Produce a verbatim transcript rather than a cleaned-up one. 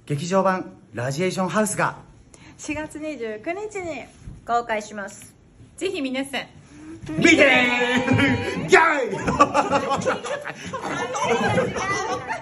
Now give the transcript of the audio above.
劇場版ラジエーションハウスがしがつにじゅうくにちに公開します。 ぜひ皆さん見てねーギャイ